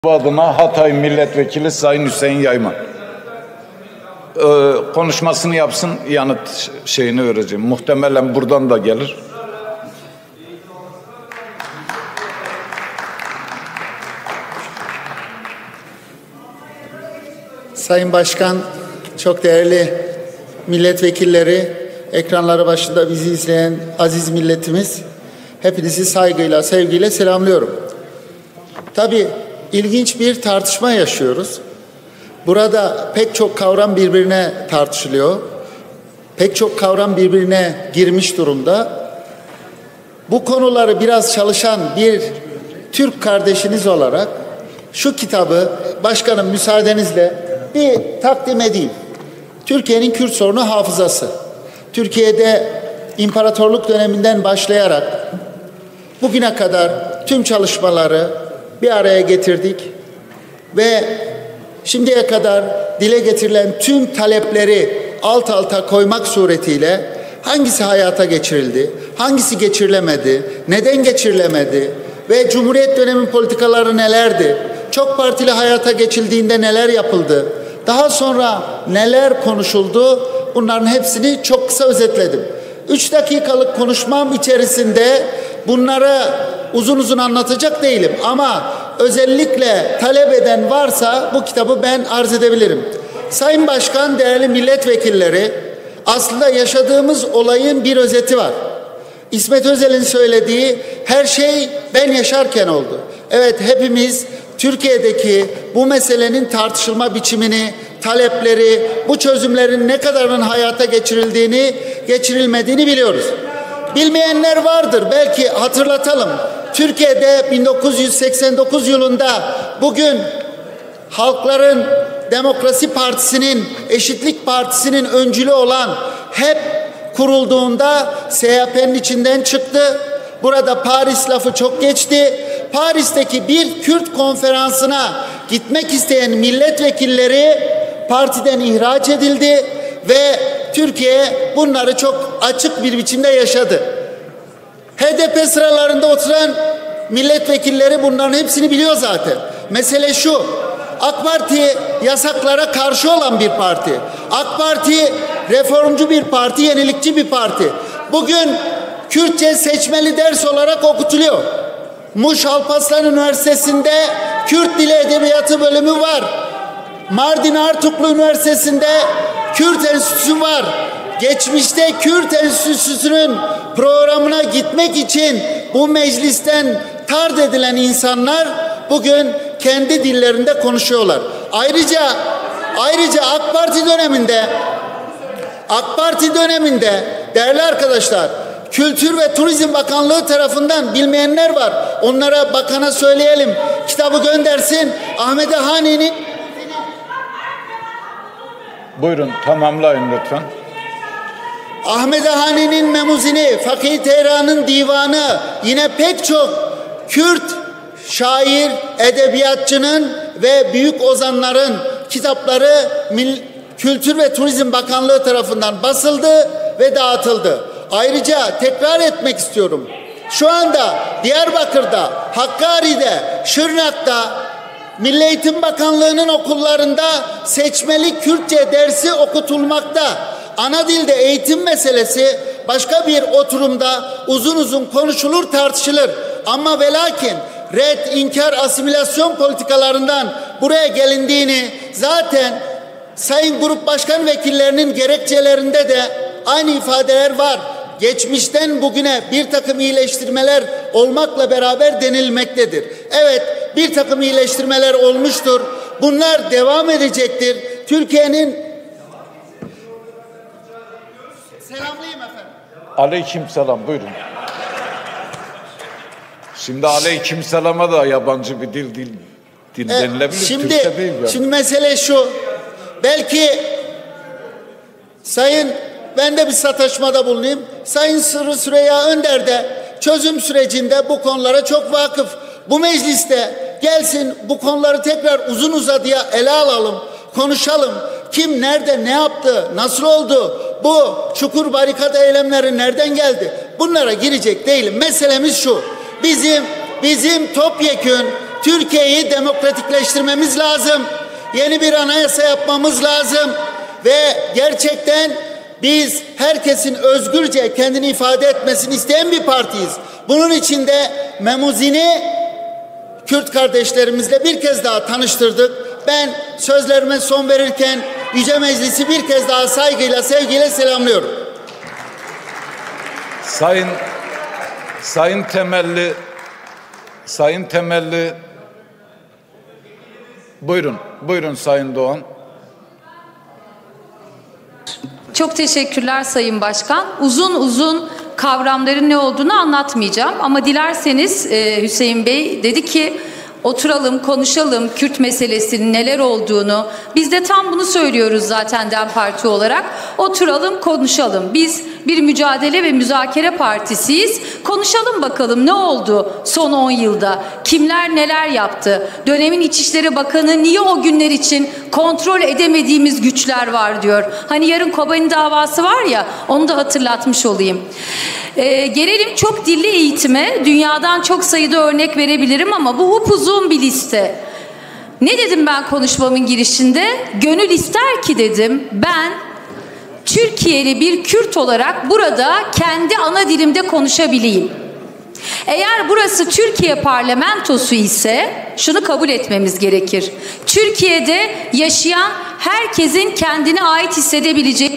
Bu adına Hatay Milletvekili Sayın Hüseyin Yayman konuşmasını yapsın, yanıt şeyini vereceğim. Muhtemelen buradan da gelir. Sayın Başkan, çok değerli milletvekilleri, ekranları başında bizi izleyen aziz milletimiz, hepinizi saygıyla, sevgiyle selamlıyorum. Tabii ilginç bir tartışma yaşıyoruz. Burada pek çok kavram birbirine tartışılıyor. Pek çok kavram birbirine girmiş durumda. Bu konuları biraz çalışan bir Türk kardeşiniz olarak şu kitabı başkanım müsaadenizle bir takdim edeyim. Türkiye'nin Kürt sorunu hafızası. Türkiye'de imparatorluk döneminden başlayarak bugüne kadar tüm çalışmaları bir araya getirdik ve şimdiye kadar dile getirilen tüm talepleri alt alta koymak suretiyle hangisi hayata geçirildi, hangisi geçirilemedi, neden geçirilemedi ve Cumhuriyet dönemi politikaları nelerdi, çok partili hayata geçildiğinde neler yapıldı, daha sonra neler konuşuldu, bunların hepsini çok kısa özetledim. 3 dakikalık konuşmam içerisinde bunları uzun uzun anlatacak değilim ama özellikle talep eden varsa bu kitabı ben arz edebilirim. Sayın Başkan, değerli milletvekilleri, aslında yaşadığımız olayın bir özeti var. İsmet Özel'in söylediği her şey ben yaşarken oldu. Evet, hepimiz Türkiye'deki bu meselenin tartışılma biçimini, talepleri, bu çözümlerin ne kadarının hayata geçirildiğini, geçirilmediğini biliyoruz. Bilmeyenler vardır, belki hatırlatalım. Türkiye'de 1989 yılında bugün Halkların Demokrasi Partisi'nin, Eşitlik Partisi'nin öncülü olan HEP kurulduğunda CHP'nin içinden çıktı. Burada Paris lafı çok geçti. Paris'teki bir Kürt konferansına gitmek isteyen milletvekilleri partiden ihraç edildi ve Türkiye bunları çok açık bir biçimde yaşadı. HDP sıralarında oturan milletvekilleri bunların hepsini biliyor zaten. Mesele şu: AK Parti yasaklara karşı olan bir parti. AK Parti reformcu bir parti, yenilikçi bir parti. Bugün Kürtçe seçmeli ders olarak okutuluyor. Muş Alparslan Üniversitesi'nde Kürt Dili Edebiyatı bölümü var. Mardin Artuklu Üniversitesi'nde Kürt Enstitüsü var. Geçmişte Kürt Enstitüsü'nün programına gitmek için bu meclisten tard edilen insanlar bugün kendi dillerinde konuşuyorlar. Ayrıca AK Parti döneminde değerli arkadaşlar, Kültür ve Turizm Bakanlığı tarafından, bilmeyenler var, onlara bakana söyleyelim, kitabı göndersin. Ahmet Hani'nin Buyurun, tamamlayın lütfen. Ahmet Hani'nin Memuzini, Fakih Tehra'nın Divanı, yine pek çok Kürt şair, edebiyatçının ve büyük ozanların kitapları Kültür ve Turizm Bakanlığı tarafından basıldı ve dağıtıldı. Ayrıca tekrar etmek istiyorum. Şu anda Diyarbakır'da, Hakkari'de, Şırnak'ta Milli Eğitim Bakanlığı'nın okullarında seçmeli Kürtçe dersi okutulmakta. Ana dilde eğitim meselesi başka bir oturumda uzun uzun konuşulur, tartışılır. Ama ve lakin red, inkar, asimilasyon politikalarından buraya gelindiğini zaten Sayın Grup Başkan Vekillerinin gerekçelerinde de aynı ifadeler var. Geçmişten bugüne bir takım iyileştirmeler olmakla beraber denilmektedir. Evet, bir takım iyileştirmeler olmuştur. Bunlar devam edecektir. Türkiye'nin... Selamlayayım efendim. Aleykümselam, buyurun. Şimdi aleykümselama da yabancı bir dil denilebilir. Şimdi mesele şu. Belki ben de bir sataşmada bulunayım. Sayın Süreyya Önder de çözüm sürecinde bu konulara çok vakıf. Bu mecliste gelsin, bu konuları tekrar uzun uzadıya ele alalım, konuşalım. Kim nerede ne yaptı, nasıl oldu, bu çukur barikada eylemleri nereden geldi? Bunlara girecek değilim. Meselemiz şu: bizim topyekün Türkiye'yi demokratikleştirmemiz lazım. Yeni bir anayasa yapmamız lazım. Ve gerçekten biz herkesin özgürce kendini ifade etmesini isteyen bir partiyiz. Bunun için de Memuzini Kürt kardeşlerimizle bir kez daha tanıştırdık. Ben sözlerime son verirken Yüce Meclisi bir kez daha saygıyla, sevgiyle selamlıyorum. Sayın Temelli, buyurun Sayın Doğan. Çok teşekkürler Sayın Başkan. Uzun uzun kavramların ne olduğunu anlatmayacağım ama dilerseniz Hüseyin Bey dedi ki oturalım, konuşalım Kürt meselesinin neler olduğunu. Biz de tam bunu söylüyoruz zaten DEM Parti olarak. Oturalım, konuşalım. Biz bir mücadele ve müzakere partisiyiz. Konuşalım bakalım ne oldu son 10 yılda? Kimler neler yaptı? Dönemin İçişleri Bakanı niye o günler için kontrol edemediğimiz güçler var diyor. Hani yarın Kobani davası var ya, onu da hatırlatmış olayım. Gelelim çok dilli eğitime. Dünyadan çok sayıda örnek verebilirim ama bu upuzun bir liste. Ne dedim ben konuşmamın girişinde? Gönül ister ki dedim ben Türkiye'li bir Kürt olarak burada kendi ana dilimde konuşabileyim. Eğer burası Türkiye parlamentosu ise şunu kabul etmemiz gerekir. Türkiye'de yaşayan herkesin kendine ait hissedebileceği...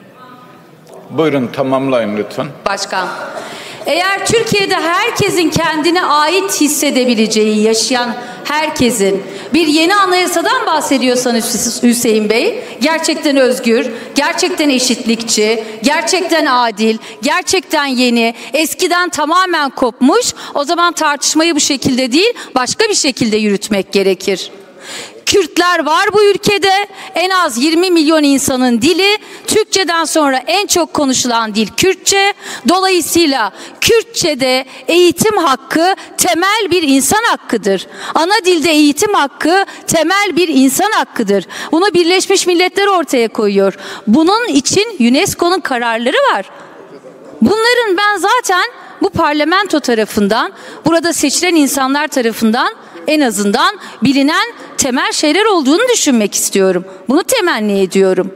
Buyurun tamamlayın lütfen. Başkan. Eğer Türkiye'de herkesin kendine ait hissedebileceği, yaşayan herkesin bir yeni anayasadan bahsediyorsanız Hüseyin Bey, gerçekten özgür, gerçekten eşitlikçi, gerçekten adil, gerçekten yeni, eskiden tamamen kopmuş, o zaman tartışmayı bu şekilde değil, başka bir şekilde yürütmek gerekir. Kürtler var bu ülkede. En az 20 milyon insanın dili. Türkçeden sonra en çok konuşulan dil Kürtçe. Dolayısıyla Kürtçe'de eğitim hakkı temel bir insan hakkıdır. Ana dilde eğitim hakkı temel bir insan hakkıdır. Bunu Birleşmiş Milletler ortaya koyuyor. Bunun için UNESCO'nun kararları var. Bunların ben zaten bu parlamento tarafından, burada seçilen insanlar tarafından en azından bilinen temel şeyler olduğunu düşünmek istiyorum. Bunu temenni ediyorum.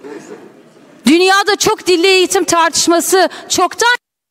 Dünyada çok dilli eğitim tartışması çoktan...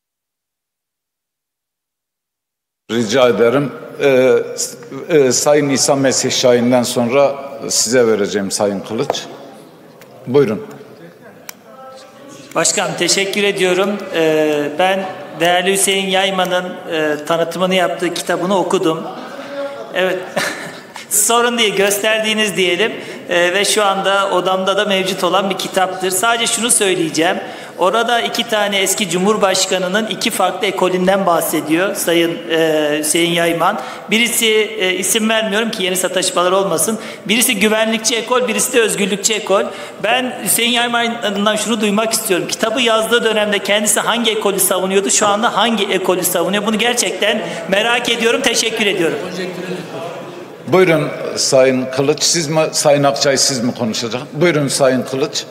Rica ederim. Sayın İsa Mesih Şahin'den sonra size vereceğim Sayın Kılıç. Buyurun. Başkan teşekkür ediyorum. Ben değerli Hüseyin Yayman'ın tanıtımını yaptığı kitabını okudum. Evet. Sorun değil, gösterdiğiniz diyelim ve şu anda odamda da mevcut olan bir kitaptır. Sadece şunu söyleyeceğim. Orada iki tane eski Cumhurbaşkanı'nın iki farklı ekolünden bahsediyor Sayın Hüseyin Yayman. Birisi isim vermiyorum ki yeni sataşmalar olmasın. Birisi güvenlikçi ekol, birisi de özgürlükçü ekol. Ben Hüseyin Yayman'dan şunu duymak istiyorum. Kitabı yazdığı dönemde kendisi hangi ekolü savunuyordu? Şu anda hangi ekolü savunuyor? Bunu gerçekten merak ediyorum. Teşekkür ediyorum. Buyurun Sayın Kılıç, siz mi, Sayın Akçay siz mi konuşacak? Buyurun Sayın Kılıç.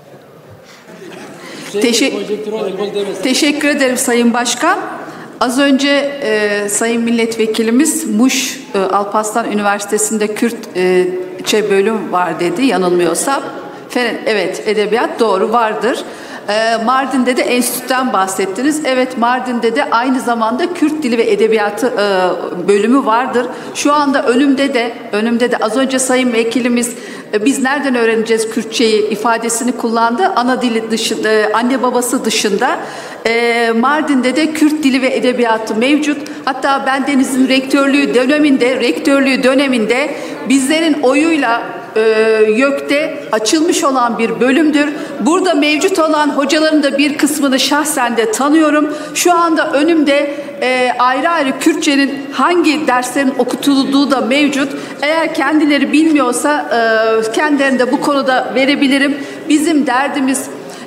Teşekkür ederim Sayın Başkan. Az önce Sayın Milletvekilimiz Muş Alparslan Üniversitesi'nde Kürtçe bölüm var dedi yanılmıyorsam. Evet, edebiyat doğru vardır. Mardin'de de enstitüden bahsettiniz. Evet, Mardin'de de aynı zamanda Kürt Dili ve Edebiyatı bölümü vardır. Şu anda önümde de az önce Sayın Vekilimiz biz nereden öğreneceğiz Kürtçeyi ifadesini kullandı. Ana dili dışında, anne babası dışında Mardin'de de Kürt Dili ve Edebiyatı mevcut. Hatta bendenizin rektörlüğü döneminde bizlerin oyuyla YÖK'te açılmış olan bir bölümdür. Burada mevcut olan hocaların da bir kısmını şahsen de tanıyorum. Şu anda önümde ayrı ayrı Kürtçenin hangi derslerin okutulduğu da mevcut. Eğer kendileri bilmiyorsa kendilerine de bu konuda verebilirim. Bizim derdimiz...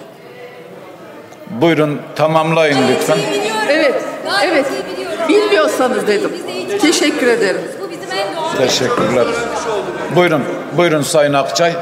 Buyurun tamamlayın lütfen. Evet. Bilmiyorsanız dedim. Teşekkür ederim. Teşekkürler. Buyurun Sayın Akçay.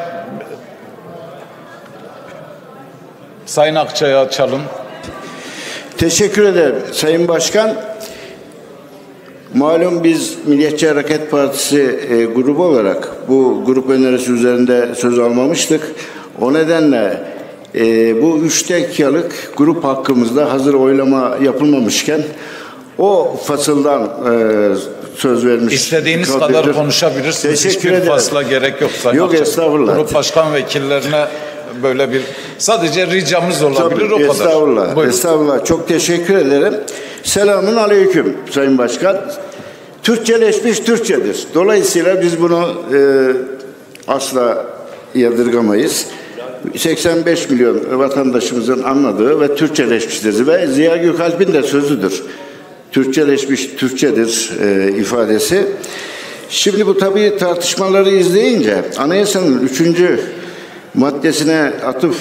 Sayın Akçay'ı açalım. Teşekkür ederim Sayın Başkan. Malum biz Milliyetçi Hareket Partisi grubu olarak bu grup önerisi üzerinde söz almamıştık. O nedenle bu 3 dakikalık grup hakkımızda hazır oylama yapılmamışken o fasıldan söz vermiş. İstediğiniz kadar konuşabilirsiniz. Teşekkür Hiçbir ederim. fasla gerek yok Sayın Yok, Akçay. estağfurullah. Grup başkan vekillerine böyle bir sadece ricamız olabilir. Tabii, o kadar. estağfurullah. Buyurun. Estağfurullah. Çok teşekkür ederim. Selamun aleyküm Sayın Başkan. Türkçeleşmiş Türkçedir. Dolayısıyla biz bunu asla yadırgamayız. 85 milyon vatandaşımızın anladığı ve Türkçeleşmiştir. Ve Ziya Gökalp'in de sözüdür. Türkçeleşmiş Türkçedir ifadesi. Şimdi bu tabii tartışmaları izleyince anayasanın 3. maddesine atıf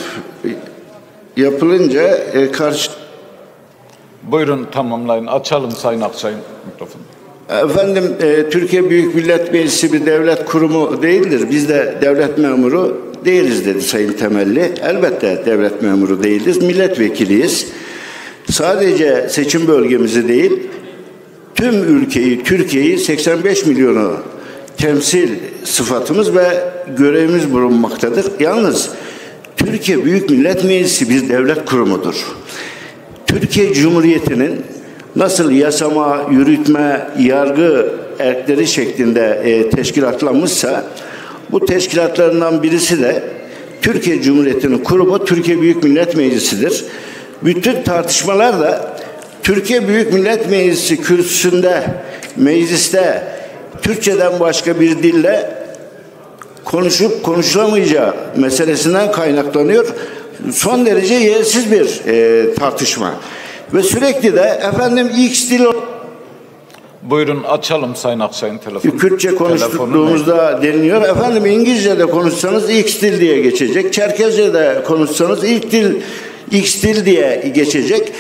yapılınca karşı... Buyurun tamamlayın. Açalım Sayın Akçay'ın mikrofonu. Efendim, Türkiye Büyük Millet Meclisi bir devlet kurumu değildir. Biz de devlet memuru değiliz dedi Sayın Temelli. Elbette devlet memuru değiliz. Milletvekiliyiz. Sadece seçim bölgemizi değil, tüm ülkeyi, Türkiye'yi 85 milyonu temsil sıfatımız ve görevimiz bulunmaktadır. Yalnız Türkiye Büyük Millet Meclisi bir devlet kurumudur. Türkiye Cumhuriyeti'nin nasıl yasama, yürütme, yargı erkleri şeklinde teşkilatlanmışsa bu teşkilatlarından birisi de Türkiye Cumhuriyeti'nin kurumu Türkiye Büyük Millet Meclisi'dir. Bütün tartışmalar da Türkiye Büyük Millet Meclisi kürsüsünde, mecliste Türkçeden başka bir dille konuşup konuşulamayacağı meselesinden kaynaklanıyor. Son derece yersiz bir tartışma. Ve sürekli de efendim X dil... Buyurun açalım Sayın Akçay'ın telefonu. Kürtçe konuştuğumuzda deniliyor. Efendim İngilizce de konuşsanız X dil diye geçecek. Çerkezce de konuşsanız ilk dil X dil diye geçecek.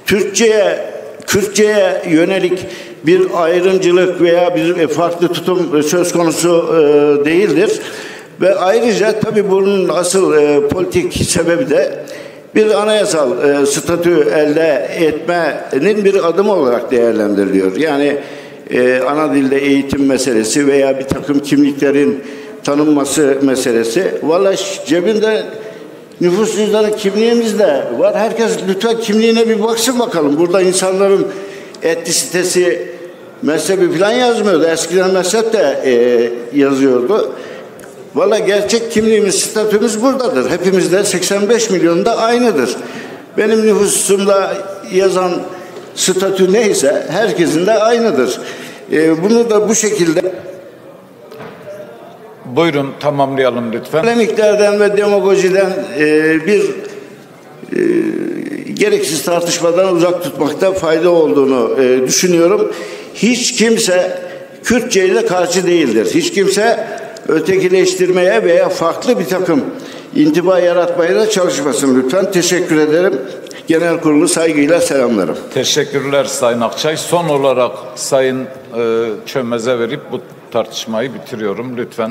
Kürtçe'ye yönelik bir ayrımcılık veya bir farklı tutum söz konusu değildir. Ve ayrıca tabii bunun asıl politik sebebi de bir anayasal statü elde etmenin bir adımı olarak değerlendiriliyor. Yani ana dilde eğitim meselesi veya bir takım kimliklerin tanınması meselesi. Vallahi cebinde nüfus cüzdanı kimliğimiz de var. Herkes lütfen kimliğine bir baksın bakalım. Burada insanların etnisitesi, mezhebi falan yazmıyordu. Eskiden mezhep de yazıyordu. Valla gerçek kimliğimiz, statümüz buradadır. Hepimizde 85 milyonda aynıdır. Benim nüfusumda yazan statü neyse herkesin de aynıdır. Bunu da bu şekilde... Buyurun tamamlayalım lütfen. Polemiklerden ve demagojiden bir gereksiz tartışmadan uzak tutmakta fayda olduğunu düşünüyorum. Hiç kimse Kürtçe'ye karşı değildir. Hiç kimse ötekileştirmeye veya farklı bir takım intiba yaratmaya da çalışmasın lütfen. Teşekkür ederim. Genel kurulu saygıyla selamlarım. Teşekkürler Sayın Akçay. Son olarak Sayın Çömez'e verip bu tartışmayı bitiriyorum. Lütfen.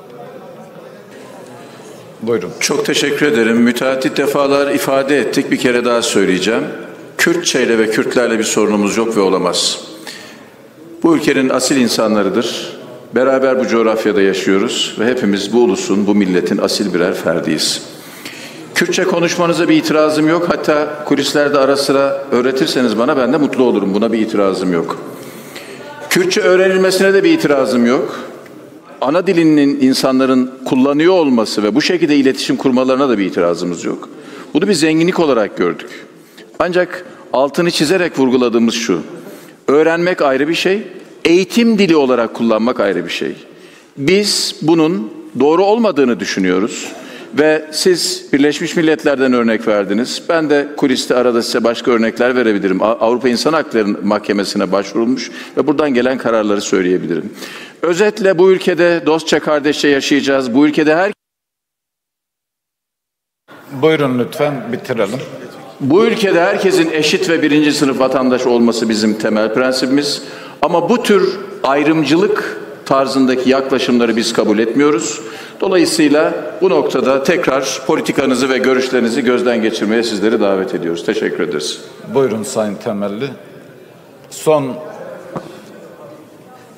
Buyurun. Çok teşekkür ederim. Müteahhit defalar ifade ettik. Bir kere daha söyleyeceğim. Kürtçeyle ve Kürtlerle bir sorunumuz yok ve olamaz. Bu ülkenin asil insanlarıdır. Beraber bu coğrafyada yaşıyoruz ve hepimiz bu ulusun, bu milletin asil birer ferdiyiz. Kürtçe konuşmanıza bir itirazım yok. Hatta kulislerde ara sıra öğretirseniz bana ben de mutlu olurum. Buna bir itirazım yok. Kürtçe öğrenilmesine de bir itirazım yok. Ana dilinin insanların kullanıyor olması ve bu şekilde iletişim kurmalarına da bir itirazımız yok. Bunu bir zenginlik olarak gördük. Ancak altını çizerek vurguladığımız şu: öğrenmek ayrı bir şey, eğitim dili olarak kullanmak ayrı bir şey. Biz bunun doğru olmadığını düşünüyoruz ve siz Birleşmiş Milletler'den örnek verdiniz. Ben de kuliste arada size başka örnekler verebilirim. Avrupa İnsan Hakları Mahkemesi'ne başvurulmuş ve buradan gelen kararları söyleyebilirim. Özetle bu ülkede dostça kardeşçe yaşayacağız. Bu ülkede Buyurun lütfen bitirelim. Bu ülkede herkesin eşit ve birinci sınıf vatandaş olması bizim temel prensibimiz. Ama bu tür ayrımcılık tarzındaki yaklaşımları biz kabul etmiyoruz. Dolayısıyla bu noktada tekrar politikanızı ve görüşlerinizi gözden geçirmeye sizleri davet ediyoruz. Teşekkür ederiz. Buyurun Sayın Temelli. Son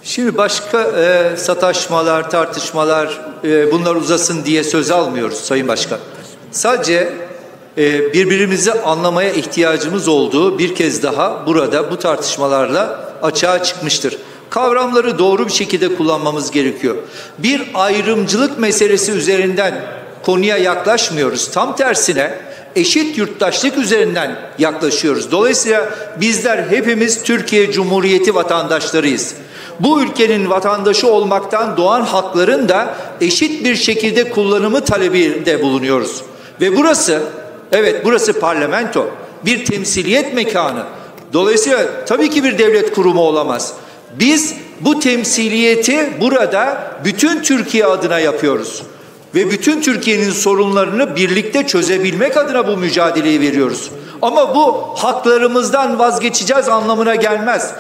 Şimdi başka sataşmalar, tartışmalar bunlar uzasın diye söz almıyoruz Sayın Başkan. Sadece birbirimizi anlamaya ihtiyacımız olduğu bir kez daha burada bu tartışmalarla açığa çıkmıştır. Kavramları doğru bir şekilde kullanmamız gerekiyor. Bir ayrımcılık meselesi üzerinden konuya yaklaşmıyoruz. Tam tersine eşit yurttaşlık üzerinden yaklaşıyoruz. Dolayısıyla bizler hepimiz Türkiye Cumhuriyeti vatandaşlarıyız. Bu ülkenin vatandaşı olmaktan doğan hakların da eşit bir şekilde kullanımı talebinde bulunuyoruz. Ve burası, evet burası parlamento, bir temsiliyet mekanı. Dolayısıyla tabii ki bir devlet kurumu olamaz. Biz bu temsiliyeti burada bütün Türkiye adına yapıyoruz. Ve bütün Türkiye'nin sorunlarını birlikte çözebilmek adına bu mücadeleyi veriyoruz. Ama bu haklarımızdan vazgeçeceğiz anlamına gelmez.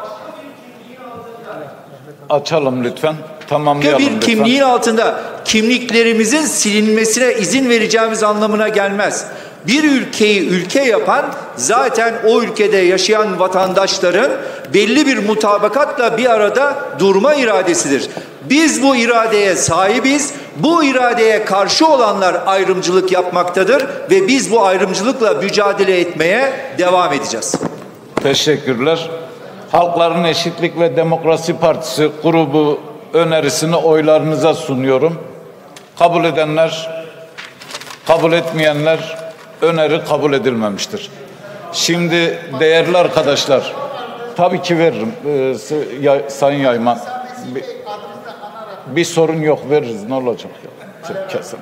Açalım lütfen. Tamamlayalım Bir lütfen. kimliğin altında kimliklerimizin silinmesine izin vereceğimiz anlamına gelmez. Bir ülkeyi ülke yapan zaten o ülkede yaşayan vatandaşların belli bir mutabakatla bir arada durma iradesidir. Biz bu iradeye sahibiz. Bu iradeye karşı olanlar ayrımcılık yapmaktadır ve biz bu ayrımcılıkla mücadele etmeye devam edeceğiz. Teşekkürler. Halkların Eşitlik ve Demokrasi Partisi grubu önerisini oylarınıza sunuyorum. Kabul edenler, kabul etmeyenler öneri kabul edilmemiştir. Şimdi değerli arkadaşlar, tabii ki veririm Sayın Yayman. Bir sorun yok, veririz, ne olacak ya? Kesin.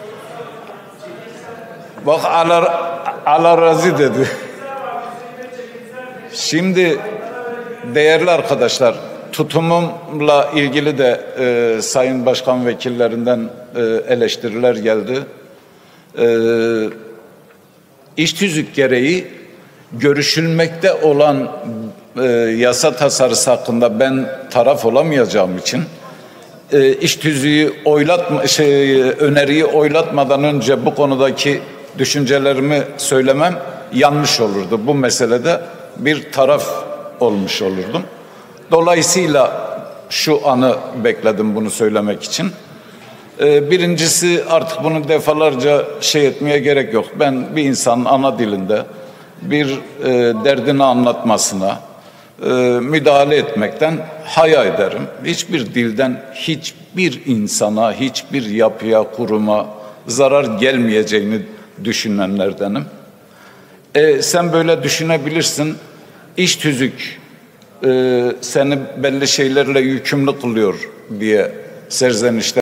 Bak Allah razı dedi. Şimdi değerli arkadaşlar, tutumumla ilgili de Sayın Başkan Vekillerinden eleştiriler geldi. İş tüzük gereği görüşülmekte olan yasa tasarısı hakkında ben taraf olamayacağım için iş tüzüğü öneriyi oylatmadan önce bu konudaki düşüncelerimi söylemem yanlış olurdu. Bu meselede bir taraf olmuş olurdum. Dolayısıyla şu anı bekledim bunu söylemek için. Birincisi, artık bunu defalarca etmeye gerek yok. Ben bir insanın ana dilinde bir derdini anlatmasına müdahale etmekten haya ederim. Hiçbir dilden hiçbir insana, hiçbir yapıya, kuruma zarar gelmeyeceğini düşünenlerdenim. Sen böyle düşünebilirsin. İş tüzük seni belli şeylerle yükümlü kılıyor diye serzenişler